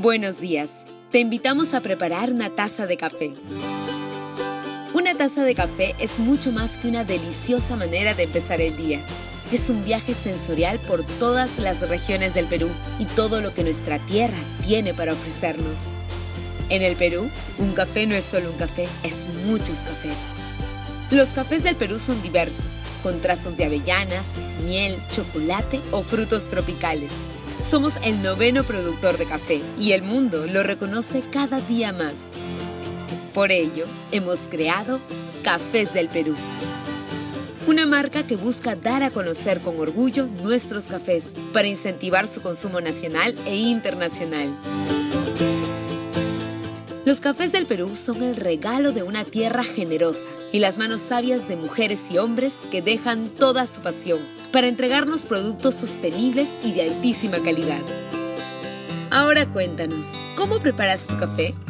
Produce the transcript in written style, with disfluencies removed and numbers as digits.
Buenos días. Te invitamos a preparar una taza de café. Una taza de café es mucho más que una deliciosa manera de empezar el día. Es un viaje sensorial por todas las regiones del Perú y todo lo que nuestra tierra tiene para ofrecernos. En el Perú, un café no es solo un café, es muchos cafés. Los cafés del Perú son diversos, con trazos de avellanas, miel, chocolate o frutos tropicales. Somos el 9º productor de café y el mundo lo reconoce cada día más. Por ello, hemos creado Cafés del Perú, una marca que busca dar a conocer con orgullo nuestros cafés para incentivar su consumo nacional e internacional. Los cafés del Perú son el regalo de una tierra generosa y las manos sabias de mujeres y hombres que dejan toda su pasión para entregarnos productos sostenibles y de altísima calidad. Ahora cuéntanos, ¿cómo preparas tu café?